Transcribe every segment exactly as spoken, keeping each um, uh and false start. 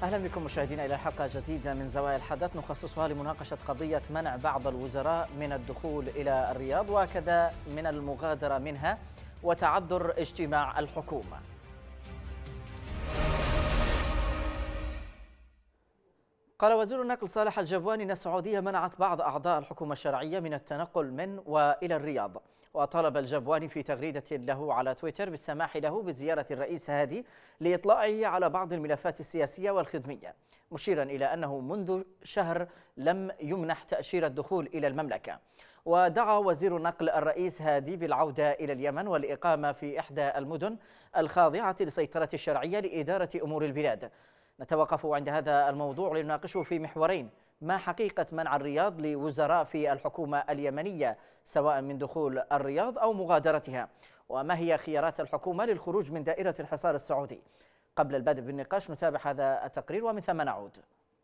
أهلا بكم مشاهدينا إلى حلقة جديدة من زوايا الحدث نخصصها لمناقشة قضية منع بعض الوزراء من الدخول إلى الرياض وكذا من المغادرة منها وتعذر اجتماع الحكومة. قال وزير النقل صالح الجبواني أن السعودية منعت بعض أعضاء الحكومة الشرعية من التنقل من وإلى الرياض، وطالب الجبواني في تغريدة له على تويتر بالسماح له بزيارة الرئيس هادي لإطلاعه على بعض الملفات السياسية والخدمية، مشيرا إلى أنه منذ شهر لم يمنح تأشيرة الدخول إلى المملكة. ودعا وزير النقل الرئيس هادي بالعودة إلى اليمن والإقامة في إحدى المدن الخاضعة لسيطرة الشرعية لإدارة أمور البلاد. نتوقف عند هذا الموضوع لنناقشه في محورين: ما حقيقة منع الرياض لوزراء في الحكومة اليمنية سواء من دخول الرياض أو مغادرتها، وما هي خيارات الحكومة للخروج من دائرة الحصار السعودي؟ قبل البدء بالنقاش نتابع هذا التقرير ومن ثم نعود.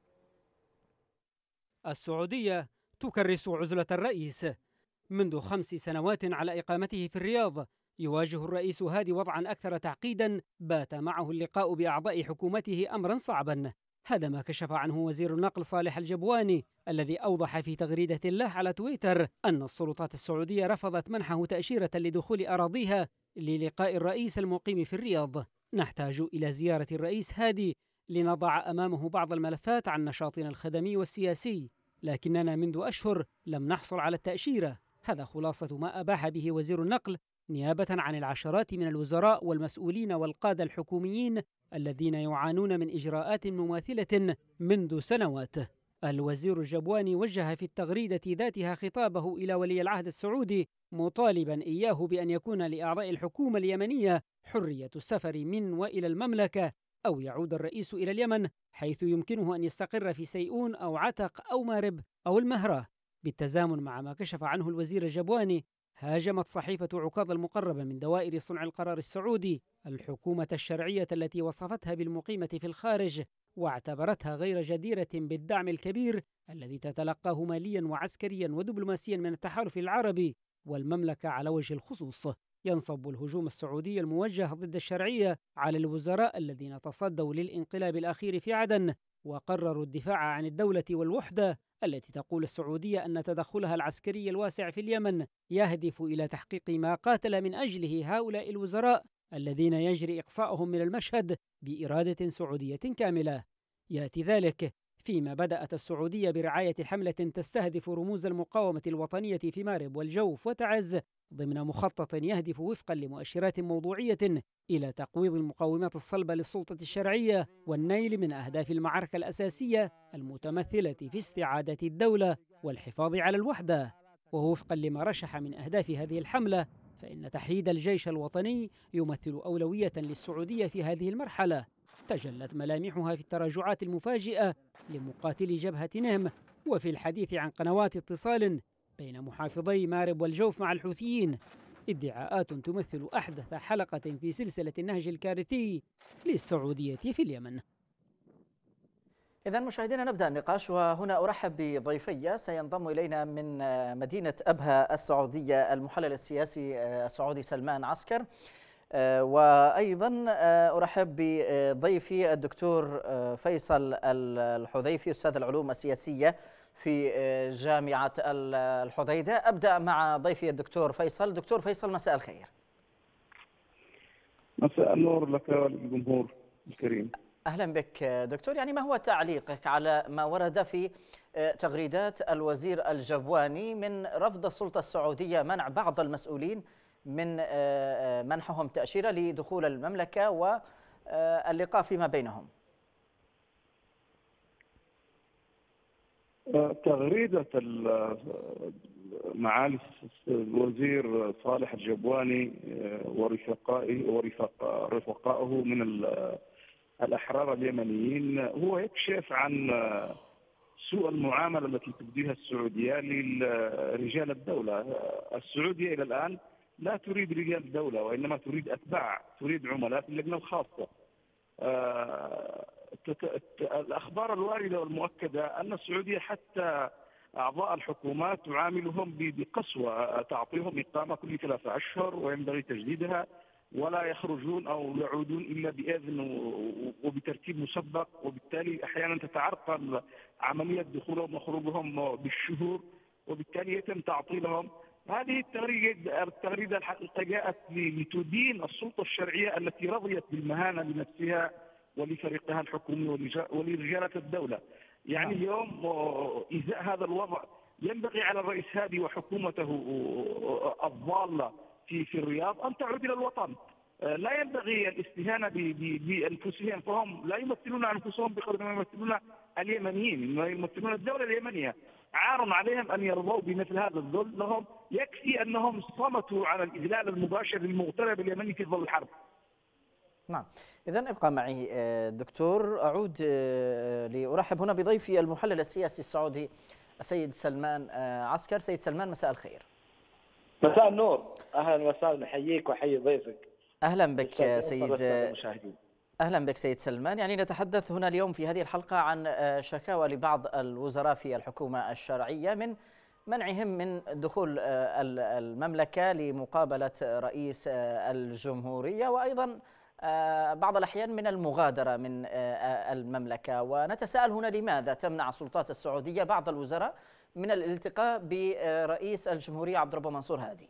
السعودية تكرس عزلة الرئيس. منذ خمس سنوات على إقامته في الرياض يواجه الرئيس هادي وضعا أكثر تعقيدا بات معه اللقاء بأعضاء حكومته أمرا صعبا. هذا ما كشف عنه وزير النقل صالح الجبواني الذي أوضح في تغريدة له على تويتر أن السلطات السعودية رفضت منحه تأشيرة لدخول أراضيها للقاء الرئيس المقيم في الرياض. نحتاج إلى زيارة الرئيس هادي لنضع أمامه بعض الملفات عن نشاطنا الخدمي والسياسي، لكننا منذ أشهر لم نحصل على التأشيرة. هذا خلاصة ما أباح به وزير النقل نيابة عن العشرات من الوزراء والمسؤولين والقادة الحكوميين الذين يعانون من إجراءات مماثلة منذ سنوات. الوزير الجبواني وجه في التغريدة ذاتها خطابه إلى ولي العهد السعودي مطالبا إياه بأن يكون لأعضاء الحكومة اليمنية حرية السفر من وإلى المملكة أو يعود الرئيس إلى اليمن حيث يمكنه أن يستقر في سيئون أو عتق أو مارب أو المهرة. بالتزامن مع ما كشف عنه الوزير الجبواني، هاجمت صحيفة عكاظ المقربة من دوائر صنع القرار السعودي الحكومة الشرعية التي وصفتها بالمقيمة في الخارج واعتبرتها غير جديرة بالدعم الكبير الذي تتلقاه ماليا وعسكريا ودبلوماسيا من التحالف العربي والمملكة على وجه الخصوص. ينصب الهجوم السعودي الموجه ضد الشرعية على الوزراء الذين تصدوا للانقلاب الأخير في عدن وقرروا الدفاع عن الدولة والوحدة التي تقول السعودية أن تدخلها العسكري الواسع في اليمن يهدف إلى تحقيق ما قاتل من أجله هؤلاء الوزراء الذين يجري إقصاؤهم من المشهد بإرادة سعودية كاملة. يأتي ذلك فيما بدأت السعودية برعاية حملة تستهدف رموز المقاومة الوطنية في مارب والجوف وتعز ضمن مخطط يهدف وفقا لمؤشرات موضوعية إلى تقويض المقومات الصلبة للسلطة الشرعية والنيل من أهداف المعركة الأساسية المتمثلة في استعادة الدولة والحفاظ على الوحدة. ووفقا لما رشح من أهداف هذه الحملة، فإن تحييد الجيش الوطني يمثل أولوية للسعودية في هذه المرحلة، تجلت ملامحها في التراجعات المفاجئة لمقاتلي جبهة نهم وفي الحديث عن قنوات اتصال بين محافظي مارب والجوف مع الحوثيين، ادعاءات تمثل أحدث حلقة في سلسلة النهج الكارثي للسعودية في اليمن. إذا مشاهدينا نبدأ النقاش، وهنا أرحب بضيفي سينضم إلينا من مدينة أبها السعودية المحلل السياسي السعودي سلمان عسكر، وأيضا أرحب بضيفي الدكتور فيصل الحذيفي أستاذ العلوم السياسية في جامعة الحديدة. أبدأ مع ضيفي الدكتور فيصل. دكتور فيصل، مساء الخير. مساء النور لك والجمهور الكريم. أهلا بك دكتور. يعني ما هو تعليقك على ما ورد في تغريدات الوزير الجبواني من رفض السلطة السعودية منع بعض المسؤولين من منحهم تأشيرة لدخول المملكة واللقاء فيما بينهم؟ تغريدة معالي الوزير صالح الجبواني ورفقائه ورفقائه من الأحرار اليمنيين هو يكشف عن سوء المعاملة التي تبديها السعودية لرجال الدولة. السعودية إلى الآن لا تريد رجال الدولة وإنما تريد أتباع، تريد عملاء في اللجنة الخاصة. الأخبار الواردة والمؤكدة أن السعودية حتى أعضاء الحكومات تعاملهم بقسوة، تعطيهم إقامة كل ثلاثة أشهر وينبغي تجديدها، ولا يخرجون أو يعودون إلا بإذن وبترتيب مسبق، وبالتالي أحيانا تتعرقل عملية دخولهم وخروجهم بالشهور، وبالتالي يتم تعطيلهم. هذه التغريدة التغريدة الحقيقة جاءت لتدين السلطة الشرعية التي رضيت بالمهانة لنفسها ولفريقها الحكومي ولرجالة الدولة. يعني اليوم إزاء هذا الوضع ينبغي على الرئيس هادي وحكومته الضالة في في الرياض أن تعود إلى الوطن. لا ينبغي الاستهانة بأنفسهم، فهم لا يمثلون أنفسهم بقدر ما يمثلون اليمنيين، يمثلون الدولة اليمنية. عار عليهم أن يرضوا بمثل هذا الذل، لهم يكفي أنهم صمتوا على الإذلال المباشر للمغترب اليمني في ظل الحرب. نعم، إذا ابقى معي دكتور. أعود لأرحب هنا بضيفي المحلل السياسي السعودي السيد سلمان عسكر. سيد سلمان، مساء الخير. مساء النور، أهلا وسهلا، نحييك وحيي ضيفك. أهلا بك سيد أهلا بك سيد سلمان. يعني نتحدث هنا اليوم في هذه الحلقة عن شكاوى لبعض الوزراء في الحكومة الشرعية من منعهم من دخول المملكة لمقابلة رئيس الجمهورية، وأيضا بعض الأحيان من المغادرة من المملكة. ونتساءل هنا لماذا تمنع السلطات السعودية بعض الوزراء من الالتقاء برئيس الجمهورية عبد الرب منصور هادي؟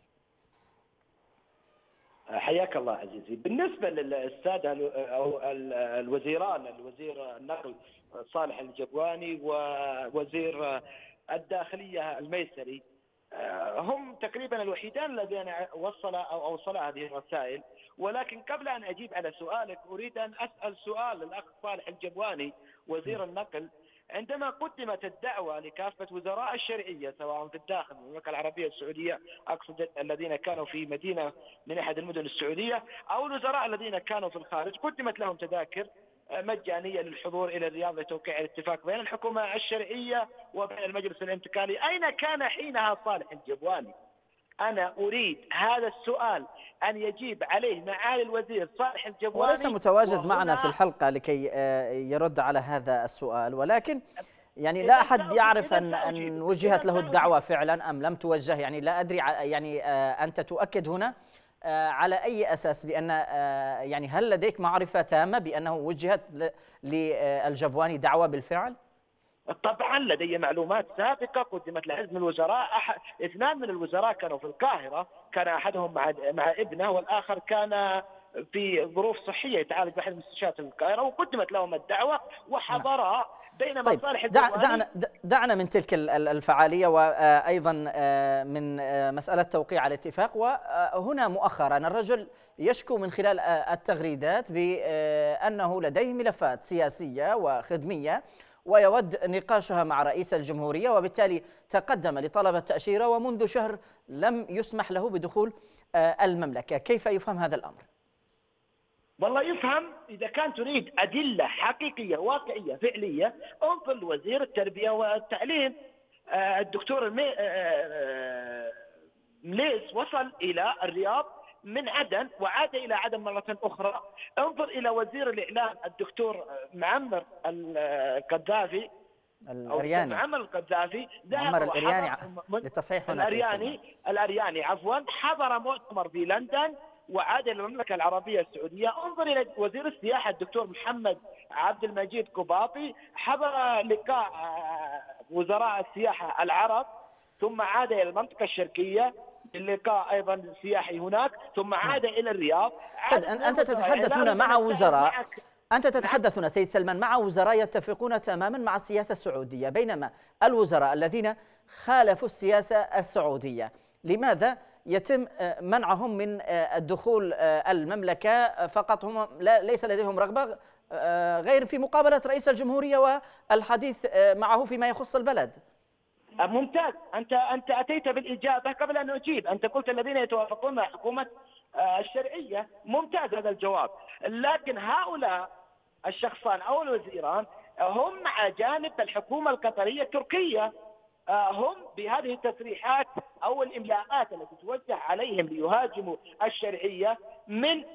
حياك الله عزيزي. بالنسبة للسادة أو الوزيران، الوزير النقل صالح الجبواني ووزير الداخلية الميسري، هم تقريبا الوحيدان الذين وصل أو أوصل هذه الرسائل. ولكن قبل أن أجيب على سؤالك أريد أن أسأل سؤال الأخ صالح الجبواني وزير النقل. عندما قدمت الدعوة لكافة وزراء الشرعية سواء في الداخل المملكة العربية السعودية، أقصد الذين كانوا في مدينة من أحد المدن السعودية، أو الوزراء الذين كانوا في الخارج، قدمت لهم تذاكر مجانية للحضور إلى الرياض لتوقيع الاتفاق بين الحكومة الشرعية وبين المجلس الانتقالي. أين كان حينها صالح الجبواني؟ أنا أريد هذا السؤال أن يجيب عليه معالي الوزير صالح الجبواني، وليس متواجد معنا في الحلقة لكي يرد على هذا السؤال، ولكن يعني لا أحد يعرف أن أن وجهت له الدعوة فعلا أم لم توجه. يعني لا أدري، يعني أنت تؤكد هنا على أي أساس بأن يعني هل لديك معرفة تامة بأنه وجهت للجبواني دعوة بالفعل؟ طبعا لدي معلومات سابقة قدمت لحزب الوزراء. أح... اثنان من الوزراء كانوا في القاهرة، كان أحدهم مع مع ابنه والآخر كان في ظروف صحية يتعالج بأحد مستشفيات القاهرة، وقدمت لهم الدعوة وحضرا. بينما طيب صالح دع دعنا دعنا من تلك الفعالية وأيضا من مسألة توقيع الاتفاق. وهنا مؤخرا الرجل يشكو من خلال التغريدات بأنه لديه ملفات سياسية وخدمية ويود نقاشها مع رئيس الجمهورية، وبالتالي تقدم لطلب التأشيرة ومنذ شهر لم يسمح له بدخول المملكة. كيف يفهم هذا الأمر؟ والله يفهم إذا كان تريد أدلة حقيقية واقعية فعلية، انظر لوزير التربية والتعليم الدكتور مليس، وصل إلى الرياض من عدن وعاد إلى عدن مرة أخرى. انظر إلى وزير الإعلام الدكتور معمر القذافي الأرياني معمر القذافي معمر الأرياني لتصحيح الأرياني الأرياني عفوا حضر مؤتمر في لندن وعاد إلى المملكة العربية السعودية. انظر إلى وزير السياحة الدكتور محمد عبد المجيد قباطي، حضر لقاء وزراء السياحة العرب ثم عاد إلى المنطقة الشرقية اللقاء أيضا سياحي هناك، ثم عاد إلى الرياض. طيب أنت تتحدث هنا مع وزراء أنت تتحدث هنا سيد سلمان مع وزراء يتفقون تماما مع السياسة السعودية، بينما الوزراء الذين خالفوا السياسة السعودية لماذا يتم منعهم من الدخول المملكة؟ فقط هم ليس لديهم رغبة غير في مقابلة رئيس الجمهورية والحديث معه فيما يخص البلد. ممتاز، أنت أنت أتيت بالإجابة قبل أن أجيب. أنت قلت الذين يتوافقون مع حكومة الشرعية. ممتاز هذا الجواب، لكن هؤلاء الشخصان أو الوزيران هم مع جانب الحكومة القطرية التركية. هم بهذه التصريحات أو الإملاءات التي توجه عليهم ليهاجموا الشرعية من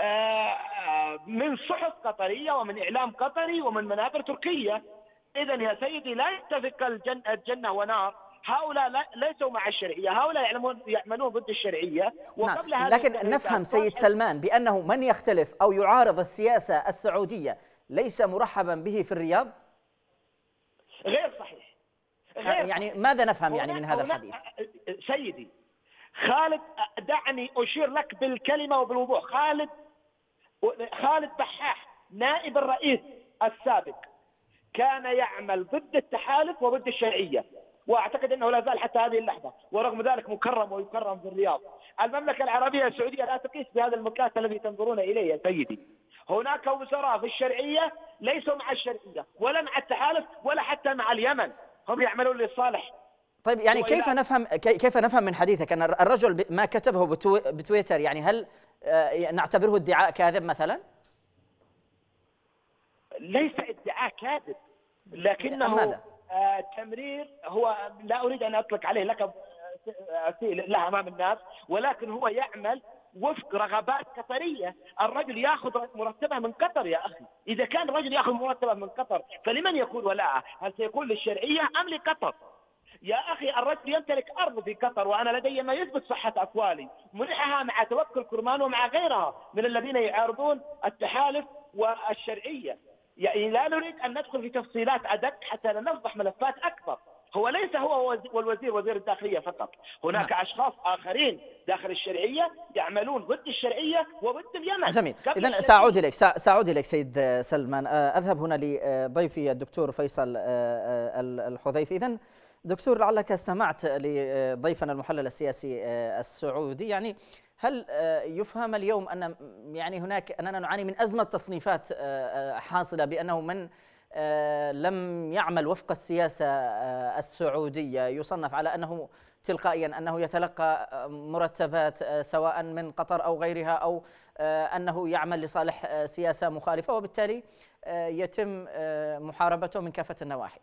من صحف قطرية ومن إعلام قطري ومن منابر تركية. إذن يا سيدي لا يتفق الجنة, الجنة ونار. هؤلاء ليسوا مع الشرعية، هؤلاء يعلمون يعملون ضد الشرعية. وقبل نعم. لكن نفهم سيد سلمان بأنه من يختلف أو يعارض السياسة السعودية ليس مرحبا به في الرياض؟ غير صحيح. غير يعني صحيح. ماذا نفهم يعني من هذا الحديث؟ سيدي خالد، دعني أشير لك بالكلمة وبالوضوح. خالد خالد بحاح نائب الرئيس السابق كان يعمل ضد التحالف وضد الشرعية، واعتقد انه لا زال حتى هذه اللحظه، ورغم ذلك مكرم ويكرم في الرياض. المملكه العربيه السعوديه لا تقيس بهذا المقياس الذي تنظرون اليه يا سيدي. هناك وزراء في الشرعيه ليسوا مع الشرعيه ولا مع التحالف ولا حتى مع اليمن، هم يعملون لصالح. طيب يعني كيف نفهم كيف نفهم من حديثك ان الرجل ما كتبه بتويتر، يعني هل نعتبره ادعاء كاذب مثلا؟ ليس ادعاء كاذب، لكنه آه تمرير. هو لا أريد أن أطلق عليه لقب له أمام الناس، ولكن هو يعمل وفق رغبات قطرية. الرجل يأخذ مرتبه من قطر يا أخي. إذا كان الرجل يأخذ مرتبه من قطر فلمن يكون ولاءه؟ هل سيكون للشرعية أم لقطر؟ يا أخي الرجل يمتلك أرض في قطر، وأنا لدي ما يثبت صحة أقوالي، منحها مع توكل كرمان ومع غيرها من الذين يعارضون التحالف والشرعية. يعني لا نريد أن ندخل في تفصيلات أدق حتى لا نفضح ملفات أكبر. هو ليس هو والوزير وزير الداخلية فقط، هناك نعم. أشخاص آخرين داخل الشرعية يعملون ضد الشرعية وضد اليمن. جميل. إذن سأعود إليك سأعود إليك سيد سلمان. أذهب هنا لضيفي الدكتور فيصل الحذيفي. إذن دكتور، لعلك استمعت لضيفنا المحلل السياسي السعودي، يعني هل يفهم اليوم أن يعني هناك أننا نعاني من أزمة تصنيفات حاصلة، بأنه من لم يعمل وفق السياسة السعودية يصنف على أنه تلقائيا أنه يتلقى مرتبات سواء من قطر أو غيرها، أو أنه يعمل لصالح سياسة مخالفة، وبالتالي يتم محاربته من كافة النواحي؟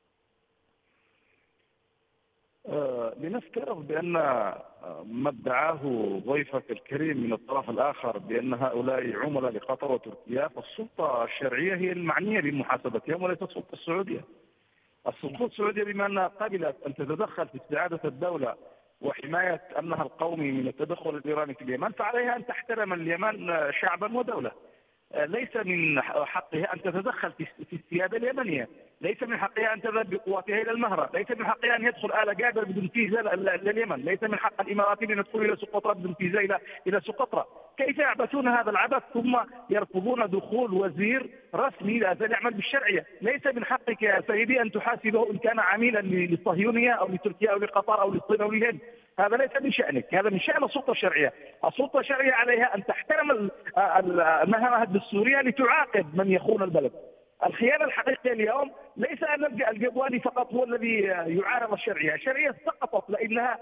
لنفترض بأن ما ادعاه ضيفك الكريم من الطرف الآخر بأن هؤلاء عملاء لقطر وتركيا، فالسلطة الشرعية هي المعنية بمحاسبتهم وليس السلطة السعودية. السلطة السعودية بما أنها قبلت أن تتدخل في استعادة الدولة وحماية أمنها القومي من التدخل الإيراني في اليمن، فعليها أن تحترم اليمن شعبا ودولة. ليس من حقها أن تتدخل في السيادة اليمنية، ليس من حقها أن تذهب بقواتها إلى المهرة، ليس من حقها أن يدخل آل قادر بدون فيزا لليمن، ليس من حق الإماراتيين أن يدخلوا إلى سقطرى بدون فيزا إلى إلى سقطرى. كيف يعبثون هذا العبث ثم يرفضون دخول وزير رسمي لا زال يعمل بالشرعية؟ ليس من حقك يا سيدي أن تحاسبه إن كان عميلا للصهيونية أو لتركيا أو لقطر أو للصين أو للهند. هذا ليس من شأنك، هذا من شأن السلطة الشرعية. السلطة الشرعية عليها أن تحترم المهنة الدستورية لتعاقب من يخون البلد. الخيانة الحقيقية اليوم ليس أن الجبواني فقط هو الذي يعارض الشرعية، الشرعية سقطت لأنها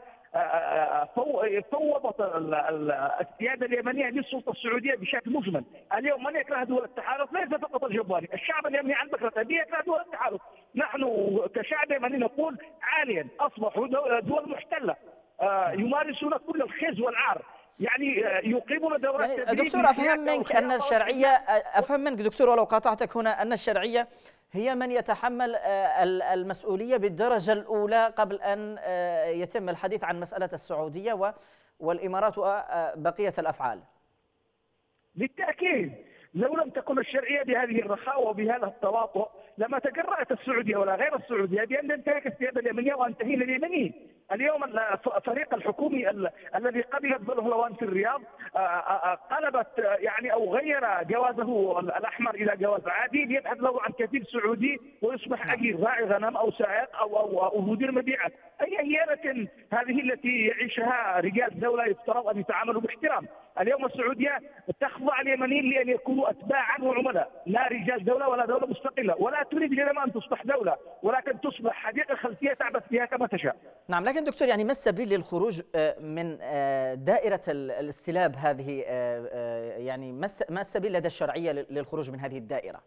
فوضت السيادة اليمنية للسلطة السعودية بشكل مجمل. اليوم من يكره دول التحالف ليس فقط الجبواني، الشعب اليمني عن بكرة أبيه يكره دول التحالف. نحن كشعب يمني نقول عاليا أصبحوا دول محتلة يمارسون كل الخزي والعار، يعني يقيمون دورات يعني دكتور، أفهم منك أن الشرعية أفهم منك دكتور ولو قاطعتك هنا أن الشرعية هي من يتحمل المسؤولية بالدرجة الأولى قبل أن يتم الحديث عن مسألة السعودية والإمارات وبقية الأفعال. بالتأكيد لو لم تكن الشرعية بهذه الرخاوة وبهذا التواطؤ لما تجرأت السعودية ولا غير السعودية بأن تمتلك السيادة اليمنية وأن تهين اليمنيين. اليوم الفريق الحكومي الذي قبلت بالهلوان في الرياض قلبت يعني أو غير جوازه الأحمر إلى جواز عادي ليبحث له عن كفيل سعودي ويصبح أجير راعي غنم أو سائق أو أو, أو مدير مبيعات. أي هيانة هذه التي يعيشها رجال الدولة يفترض أن يتعاملوا باحترام. اليوم السعودية تخضع اليمنيين لأن يكونوا أتباعا وعملاء، لا رجال دولة ولا دولة مستقلة، ولا تريد اليمن أن تصبح دولة ولكن تصبح حديقة خلفية تعبث فيها كما تشاء. نعم، لكن دكتور يعني ما السبيل للخروج من دائرة الاستلاب هذه؟ يعني ما السبيل لدى الشرعية للخروج من هذه الدائرة؟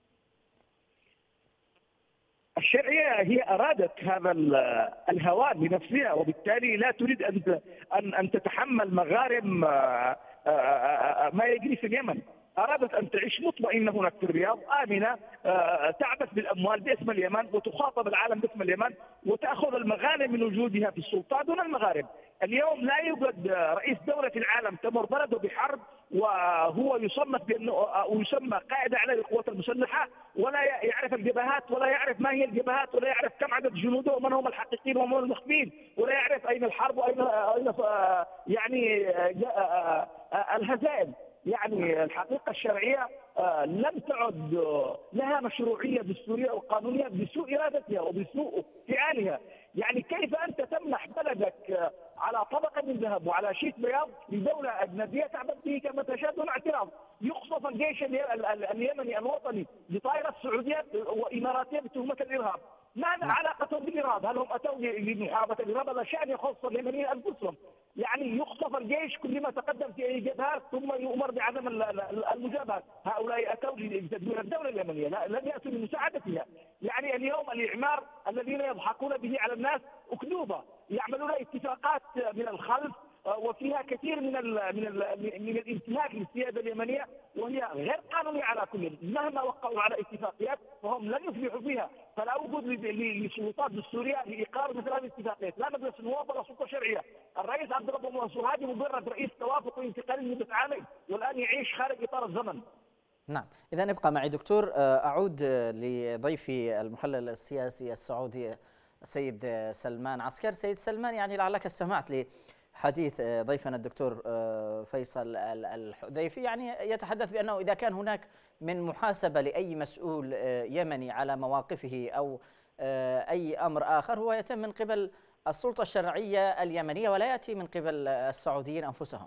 الشرعية هي أرادت هذا الهوان لنفسها وبالتالي لا تريد أن أن أن تتحمل مغارم ما يجري في اليمن. أرادت أن تعيش مطمئنة هناك في الرياض، آمنة، تعبث بالأموال باسم اليمن وتخاطب العالم باسم اليمن وتأخذ المغانم من وجودها في السلطة دون المغارب. اليوم لا يوجد رئيس دولة في العالم تمر بلده بحرب وهو يصنف بأنه أو يسمى قائد أعلى للقوات المسلحة ولا يعرف الجبهات ولا يعرف ما هي الجبهات ولا يعرف كم عدد جنوده ومن هم الحقيقيين ومن هم المخفين ولا يعرف أين الحرب وأين أين يعني الهزائم. يعني الحقيقة الشرعية لم تعد لها مشروعية دستورية أو قانونية بسوء إرادتها وبسوء فعالها. يعني كيف أنت تمنح بلدك على طبقة من ذهب وعلى شيك بياض لدولة أجنبية تعبث به كما تشاء دون اعتراض؟ يقصف الجيش اليمني الوطني بطائرة سعودية وإماراتية بتهمة الإرهاب. ما علاقتهم بالإرهاب؟ هل هم أتوا لمحاربة الإرهاب؟ هذا شأن يخص اليمنيين أنفسهم. يعني يخطف الجيش كل ما تقدم في أي جبهات ثم يؤمر بعدم المجابهة. هؤلاء أتوا لتدمير الدولة اليمنية، لم يأتوا لمساعدتها. يعني اليوم الإعمار الذين يضحكون به على الناس أكذوبة، يعملون اتفاقات من الخلف وفيها كثير من ال من ال من الانتهاك للسياده اليمنيه وهي غير قانونيه على كل. مهما وقعوا على اتفاقيات فهم لن يفلحوا فيها، فلا وجود لسلطات دستوريه لاقرار مثل هذه الاتفاقيات، لا مجلس النواب ولا سلطه شرعيه. الرئيس عبد الرب منصور هادي مجرد رئيس توافق انتقالي لمده عامين والان يعيش خارج اطار الزمن. نعم، إذا ابقى معي دكتور. أعود لضيفي المحلل السياسي السعودي السيد سلمان عسكر. سيد سلمان، يعني لعلك استمعت لحديث ضيفنا الدكتور فيصل الحذيفي، يعني يتحدث بأنه إذا كان هناك من محاسبة لأي مسؤول يمني على مواقفه أو أي أمر آخر هو يتم من قبل السلطة الشرعية اليمنية ولا يأتي من قبل السعوديين أنفسهم.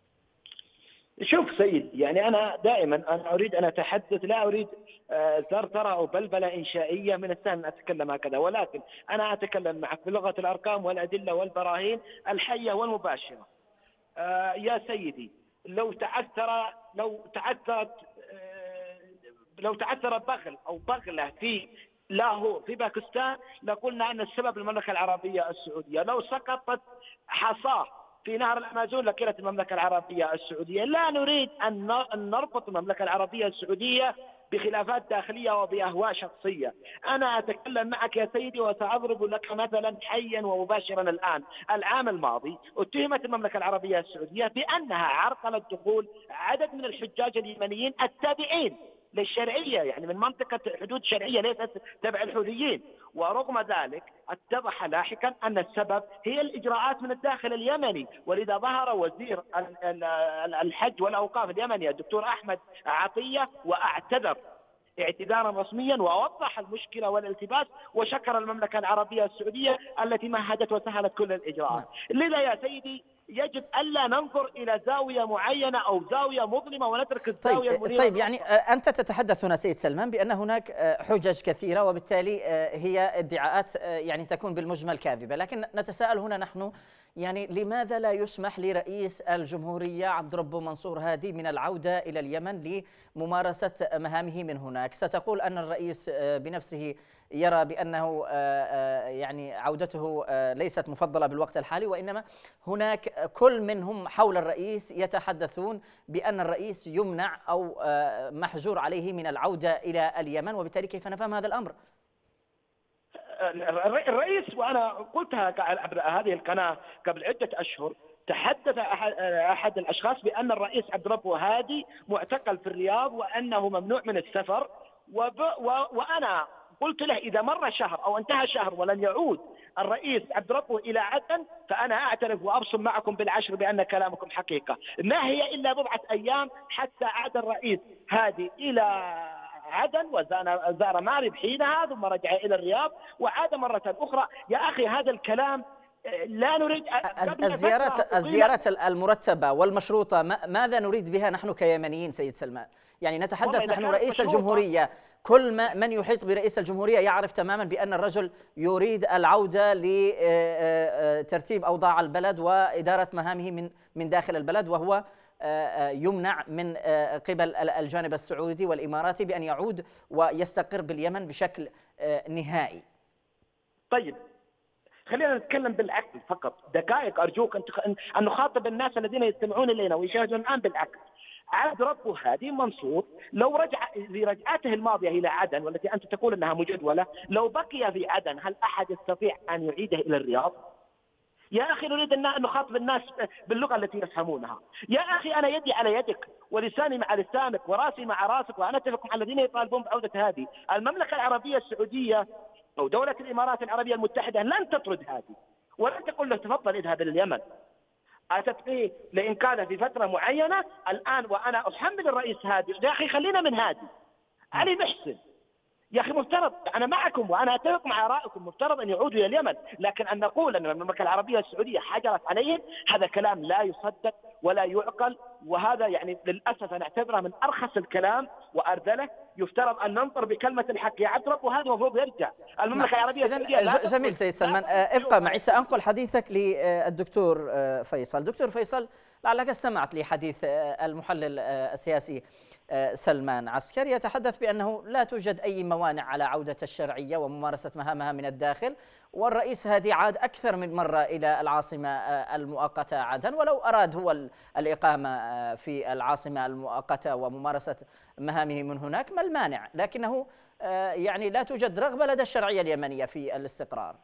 شوف سيد، يعني أنا دائما أنا أريد أن أتحدث، لا أريد ثرثرة أو بلبلة إنشائية. من السهل أن أتكلم هكذا، ولكن أنا أتكلم معك بلغة الأرقام والأدلة والبراهين الحية والمباشرة. يا سيدي، لو تعثر لو تعثرت لو تعثر بغل أو بغلة في لاهور في باكستان لقلنا أن السبب المملكة العربية السعودية. لو سقطت حصاه في نهر الأمازون لكانت المملكة العربية السعودية. لا نريد أن نربط المملكة العربية السعودية بخلافات داخلية وبأهواء شخصية. أنا أتكلم معك يا سيدي وسأضرب لك مثلا حيا ومباشرا الآن. العام الماضي اتهمت المملكة العربية السعودية بأنها عرقلت دخول عدد من الحجاج اليمنيين التابعين للشرعية، يعني من منطقة حدود شرعية ليست تبع الحوثيين. ورغم ذلك اتضح لاحقا أن السبب هي الإجراءات من الداخل اليمني، ولذا ظهر وزير الحج والأوقاف اليمني الدكتور أحمد عطية واعتذر اعتذارا رسميا ووضح المشكلة والالتباس وشكر المملكة العربية السعودية التي مهدت وسهلت كل الإجراءات. لذا يا سيدي يجب ألا ننظر إلى زاوية معينة أو زاوية مظلمة ونترك الزاوية طيب المنيرة. طيب يعني أنت تتحدث هنا سيد سلمان بأن هناك حجج كثيرة وبالتالي هي ادعاءات يعني تكون بالمجمل كاذبة، لكن نتساءل هنا نحن يعني لماذا لا يسمح لرئيس الجمهورية عبد الرب منصور هادي من العودة إلى اليمن لممارسة مهامه من هناك؟ ستقول أن الرئيس بنفسه يرى بأنه يعني عودته ليست مفضلة بالوقت الحالي، وإنما هناك كل منهم حول الرئيس يتحدثون بأن الرئيس يمنع أو محجور عليه من العودة إلى اليمن، وبالتالي كيف نفهم هذا الأمر؟ الرئيس، وأنا قلتها عبر هذه القناة قبل عدة أشهر، تحدث أحد الأشخاص بأن الرئيس عبد الرب هادي معتقل في الرياض وأنه ممنوع من السفر. وب و وأنا قلت له إذا مر شهر أو انتهى شهر ولن يعود الرئيس عبد الرب إلى عدن فأنا أعترف وأبصم معكم بالعشر بأن كلامكم حقيقة. ما هي إلا بضعة أيام حتى عاد الرئيس هادي إلى عدن وزار مارب حينها ثم رجع إلى الرياض وعاد مرة أخرى. يا أخي هذا الكلام لا نريد. الزيارات الزيارات المرتبة والمشروطة ماذا نريد بها نحن كيمنيين سيد سلمان؟ يعني نتحدث نحن رئيس الجمهورية، كل ما من يحيط برئيس الجمهورية يعرف تماما بأن الرجل يريد العودة لترتيب أوضاع البلد وإدارة مهامه من من داخل البلد، وهو يمنع من قبل الجانب السعودي والإماراتي بأن يعود ويستقر باليمن بشكل نهائي. طيب خلينا نتكلم بالعقل فقط دقائق أرجوك أن نخاطب الناس الذين يستمعون إلينا ويشاهدون الآن بالعقل. عاد ربه هادي منصور لو رجع لرجعته الماضية إلى عدن والتي أنت تقول أنها مجدولة، لو بقي في عدن هل أحد يستطيع أن يعيده إلى الرياض؟ يا أخي نريد أن نخاطب الناس باللغة التي يفهمونها. يا أخي أنا يدي على يدك ولساني مع لسانك وراسي مع راسك، وأنا أتفق مع الذين يطالبون بعودة هادي. المملكة العربية السعودية أو دولة الإمارات العربية المتحدة لن تطرد هادي ولن تقول له تفضل اذهب إلى اليمن. أتت به لإنقاذه في فترة معينة. الآن وأنا أحمل الرئيس هادي، يا أخي خلينا من هادي. علي محسن يا أخي مفترض، أنا معكم وأنا أتفق مع آرائكم، مفترض أن يعودوا إلى اليمن، لكن أن نقول أن المملكة العربية السعودية حجرت عليهم هذا كلام لا يصدق ولا يعقل، وهذا يعني للأسف أنا أعتبره من أرخص الكلام وأرذله. يفترض أن ننطر بكلمة الحق يا عبد رب، وهذا المفروض يرجع. المملكة العربية السعودية إذن جميل سيد سلمان، ابقى معي سأنقل حديثك للدكتور فيصل. دكتور فيصل، لعلك استمعت لحديث المحلل السياسي سلمان عسكري يتحدث بأنه لا توجد أي موانع على عودة الشرعية وممارسة مهامها من الداخل، والرئيس هادي عاد أكثر من مرة إلى العاصمة المؤقتة عدن، ولو أراد هو الإقامة في العاصمة المؤقتة وممارسة مهامه من هناك ما المانع، لكنه يعني لا توجد رغبة لدى الشرعية اليمنية في الاستقرار.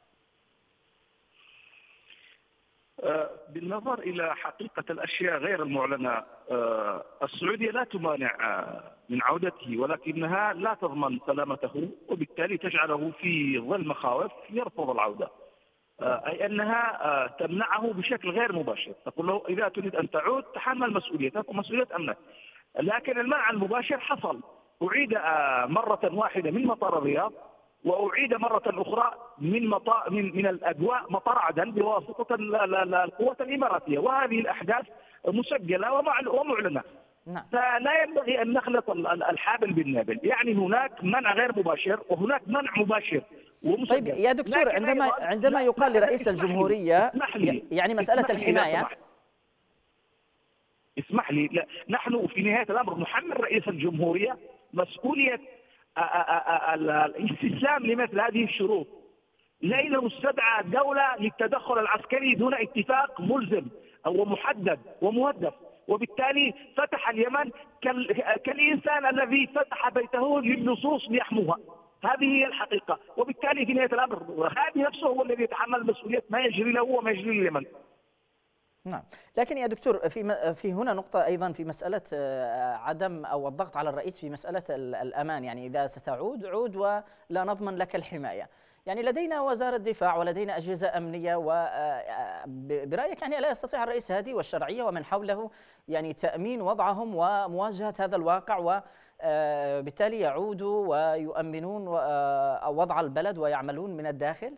بالنظر إلى حقيقة الأشياء غير المعلنة، السعودية لا تمانع من عودته، ولكنها لا تضمن سلامته، وبالتالي تجعله في ظل مخاوف يرفض العودة، أي أنها تمنعه بشكل غير مباشر، تقول له إذا تريد أن تعود تحمل مسؤوليتك ومسؤولية أمنك. لكن المنع المباشر حصل، أعيد مرة واحدة من مطار الرياض، وأعيد مرة أخرى من مطار من من الأجواء مطار عدن بواسطة القوات الإماراتية، وهذه الأحداث مسجلة ومعلنة. نعم. فلا ينبغي أن نخلط الحابل بالنابل، يعني هناك منع غير مباشر وهناك منع مباشر ومسجل. طيب يا دكتور، عندما عندما يقال لرئيس الجمهورية يعني مسألة الحماية، اسمح لي، لا نحن في نهاية الأمر نحمل رئيس الجمهورية مسؤولية الاستسلام لمثل هذه الشروط. لأنه استدعى الدولة للتدخل العسكري دون اتفاق ملزم ومحدد ومهدف، وبالتالي فتح اليمن كالإنسان الذي فتح بيته للنصوص ليحموها. هذه هي الحقيقة، وبالتالي في نهاية الأمر هذه نفسه هو الذي يتحمل مسؤولية ما يجري له وما يجري لليمن. نعم، لكن يا دكتور في في هنا نقطة أيضا في مسألة عدم أو الضغط على الرئيس في مسألة الأمان، يعني إذا ستعود عود ولا نضمن لك الحماية. يعني لدينا وزارة دفاع ولدينا أجهزة أمنية، وبرأيك يعني لا يستطيع الرئيس هادي والشرعية ومن حوله يعني تأمين وضعهم ومواجهة هذا الواقع، وبالتالي يعودوا ويؤمنون وضع البلد ويعملون من الداخل؟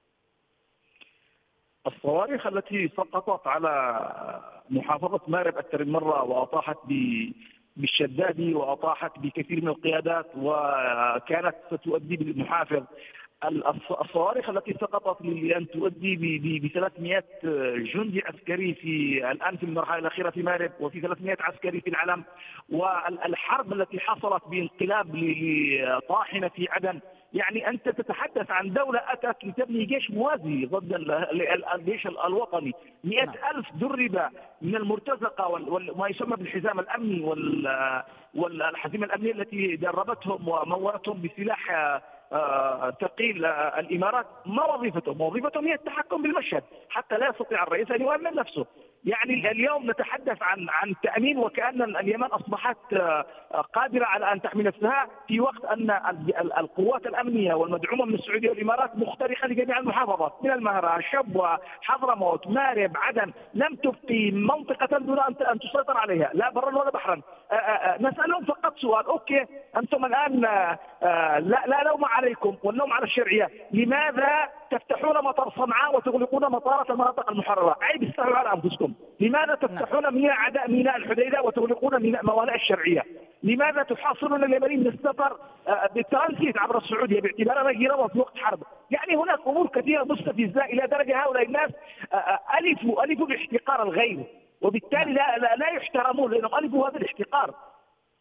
الصواريخ التي سقطت على محافظة مارب أكثر من مرة وأطاحت بالشدادي وأطاحت بكثير من القيادات وكانت ستؤدي بالمحافظ، الصواريخ التي سقطت لأن تؤدي ب ثلاثمئة جندي عسكري في الآن في المرحلة الأخيرة في مارب، وفي ثلاثمئة عسكري في العلم، والحرب التي حصلت بانقلاب لطاحنة في عدن. يعني أنت تتحدث عن دولة أتت لتبني جيش موازي ضد الجيش الوطني. مئة ألف درب من المرتزقة وما يسمى بالحزام الأمني والحزيمة الأمنية التي دربتهم ومولتهم بسلاح ثقيل الإمارات. ما وظيفتهم؟ وظيفتهم هي التحكم بالمشهد حتى لا يستطيع الرئيس أن يؤمن نفسه. يعني اليوم نتحدث عن عن تأمين وكأن اليمن أصبحت قادرة على أن تحمي نفسها، في وقت أن القوات الأمنية والمدعومة من السعودية والإمارات مخترقة لجميع المحافظات من المهرة، شبوة، حضرموت، مارب، عدن، لم تبقي منطقة دون أن تسيطر عليها لا برا ولا بحرا. نسألهم فقط سؤال، أوكي أنتم الآن لا لا لوم عليكم واللوم على الشرعية، لماذا تفتحون مطار صنعاء وتغلقون مطارات المناطق المحررة؟ عيب استهلوا على أنفسكم. لماذا تفتحون ميناء عداء ميناء الحديدة وتغلقون ميناء موانئ الشرعية؟ لماذا تحاصرون اليمنيين من السفر بالترانزيت عبر السعودية باعتبارها جيران في وقت حرب؟ يعني هناك أمور كثيرة مستفزة إلى درجة هؤلاء الناس ألفوا ألفوا باحتقار الغير، وبالتالي لا لا, لا يحترمون لأنهم ألفوا هذا الاحتقار.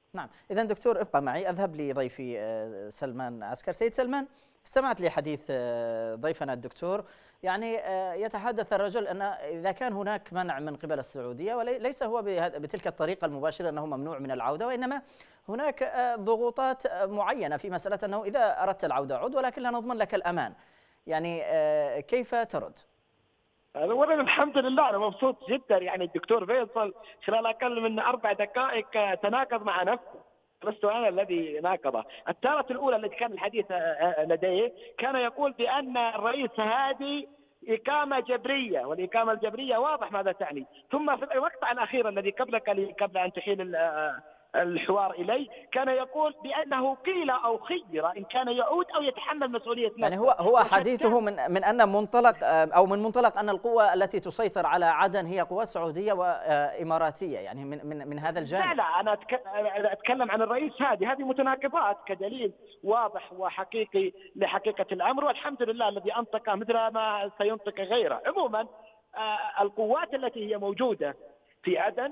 نعم، إذا دكتور ابقى معي، أذهب لضيفي سلمان عسكر. سيد سلمان، استمعت لحديث ضيفنا الدكتور، يعني يتحدث الرجل أن إذا كان هناك منع من قبل السعودية، وليس هو بتلك الطريقة المباشرة أنه ممنوع من العودة، وإنما هناك ضغوطات معينة في مسألة أنه إذا أردت العودة عد، ولكن لا نضمن لك الأمان. يعني كيف ترد؟ أولا الحمد لله أنا مبسوط جدا، يعني الدكتور فيصل خلال أقل من أربع دقائق تناقض مع نفسه، لست أنا الذي ناقضه. التارة الأولى التي كان الحديث لديه كان يقول بأن الرئيس هذه إقامة جبرية، والإقامة الجبرية واضح ماذا تعني. ثم في المقطع الأخير الذي قبلك قبل أن تحيل الحوار إلي كان يقول بأنه قيل أو خير إن كان يعود أو يتحمل مسؤولية نفسه. يعني هو هو حديثه من من أن منطلق أو من منطلق أن القوة التي تسيطر على عدن هي قوات سعودية وإماراتية، يعني من من من هذا الجانب. لا لا أنا أتكلم عن الرئيس هذه هذه متناقضات كدليل واضح وحقيقي لحقيقة الأمر، والحمد لله الذي أنطق مثل ما سينطق غيره. عموما القوات التي هي موجودة في عدن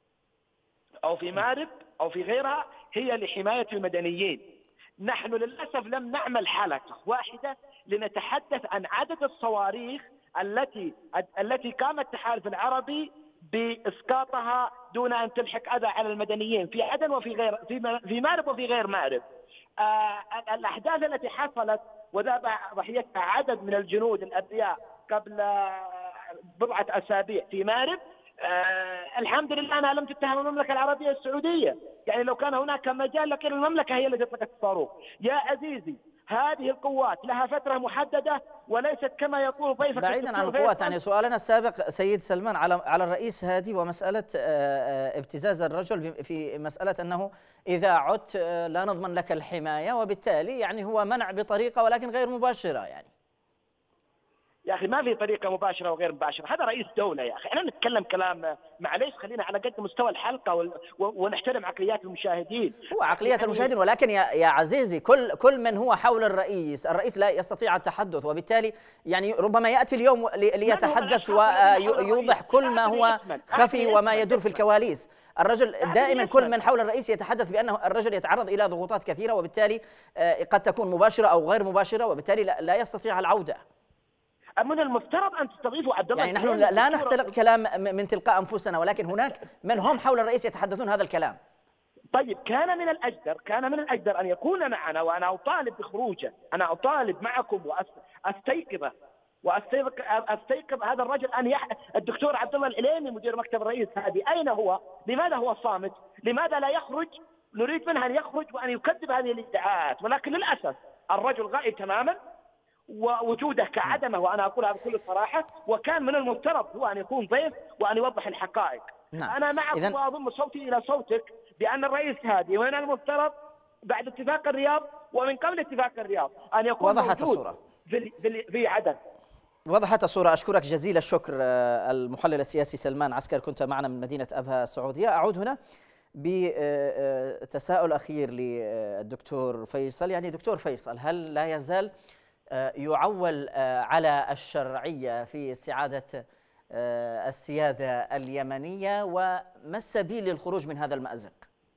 أو في مأرب أو في غيرها هي لحماية المدنيين. نحن للأسف لم نعمل حلقة واحدة لنتحدث عن عدد الصواريخ التي التي قام التحالف العربي بإسقاطها دون أن تلحق أذى على المدنيين في عدن وفي غير في في مأرب وفي غير مأرب. آه الأحداث التي حصلت وذاب ضحيتها عدد من الجنود الأبرياء قبل بضعة أسابيع في مأرب، آه الحمد لله أنها لم تتهم المملكة العربية السعودية. يعني لو كان هناك مجال لكن المملكة هي التي اطلقت الصاروخ. يا عزيزي هذه القوات لها فترة محددة وليست كما يقول ضيفك. بعيدا عن القوات، يعني سؤالنا السابق سيد سلمان على على الرئيس هادي ومسألة ابتزاز الرجل في مسألة أنه إذا عدت لا نضمن لك الحماية، وبالتالي يعني هو منع بطريقة ولكن غير مباشرة. يعني يا أخي ما في طريقة مباشرة وغير مباشرة، هذا رئيس دولة يا أخي. أنا نتكلم كلام معليش، خلينا على قد مستوى الحلقة ونحترم عقليات المشاهدين. هو عقليات المشاهدين، ولكن يا يا عزيزي كل كل من هو حول الرئيس، الرئيس لا يستطيع التحدث، وبالتالي يعني ربما يأتي اليوم ليتحدث ويوضح كل ما هو خفي وما يدور في الكواليس. الرجل دائما كل من حول الرئيس يتحدث بأنه الرجل يتعرض إلى ضغوطات كثيرة، وبالتالي قد تكون مباشرة أو غير مباشرة، وبالتالي لا يستطيع العودة. من المفترض أن تستضيفوا عبد الله. يعني نحن لا نختلق كلام من تلقاء أنفسنا، ولكن هناك من هم حول الرئيس يتحدثون هذا الكلام. طيب كان من الأجدر كان من الأجدر أن يكون معنا، وأنا أطالب بخروجه، أنا أطالب معكم وأستيقظه وأستيقظ هذا الرجل أن يح... الدكتور عبد الله العليمي مدير مكتب الرئيس هذه أين هو؟ لماذا هو صامت؟ لماذا لا يخرج؟ نريد منه أن يخرج وأن يكذب هذه الادعاءات، ولكن للأسف الرجل غائب تماما ووجوده كعدمه، وأنا أقولها بكل صراحة. وكان من المفترض هو أن يكون ضيف وأن يوضح الحقائق. نعم. أنا معك إذن... وأضم صوتي إلى صوتك بأن الرئيس هادي، ومن المفترض بعد اتفاق الرياض ومن قبل اتفاق الرياض أن يكون وضحت موجود الصورة. في, في, في عدن. وضحت الصورة. أشكرك جزيل الشكر المحلل السياسي سلمان عسكر، كنت معنا من مدينة أبها السعودية. أعود هنا بتساؤل أخير للدكتور فيصل. يعني دكتور فيصل، هل لا يزال يعول على الشرعية في استعادة السيادة اليمنية، وما السبيل للخروج من هذا المأزق؟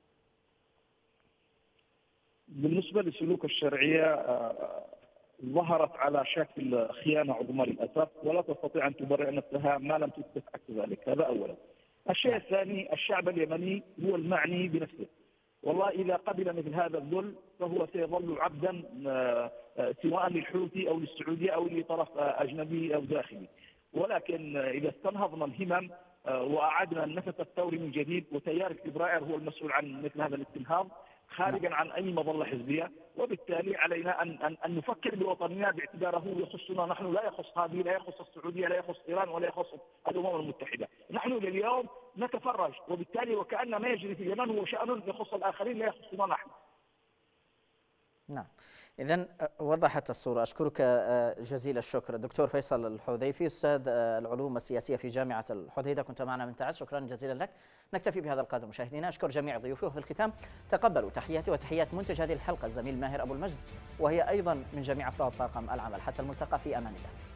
بالنسبة لسلوك الشرعية ظهرت على شكل خيانة عظمى للأسف، ولا تستطيع أن تبرئ نفسها ما لم تثبت عكس ذلك. هذا أولا. الشيء الثاني، الشعب اليمني هو المعني بنفسه، والله إذا قبل مثل هذا الذل فهو سيظل عبدا سواء للحوثي أو للسعودية أو لطرف أجنبي أو داخلي. ولكن إذا استنهضنا الهمم وأعدنا النفس الثوري من جديد، وتيار الفبراير هو المسؤول عن مثل هذا الاستنهاض خارجا عن أي مظلة حزبية، وبالتالي علينا أن أن أن نفكر بوطننا باعتباره يخصنا نحن، لا يخص هذه، لا يخص السعودية، لا يخص إيران، ولا يخص الأمم المتحدة. نحن اليوم نتفرج، وبالتالي وكأن ما يجري في اليمن هو شأن يخص الآخرين لا يخصنا نحن. نعم، إذن وضحت الصورة. أشكرك جزيل الشكر دكتور فيصل الحذيفي، أستاذ العلوم السياسية في جامعة الحديدة، كنت معنا من تعز. شكرا جزيلا لك. نكتفي بهذا القدر مشاهدينا، أشكر جميع ضيوفي، وفي الختام تقبلوا تحياتي وتحيات منتج هذه الحلقة الزميل ماهر أبو المجد، وهي أيضا من جميع أفراد طاقم العمل. حتى الملتقى، في أمان الله.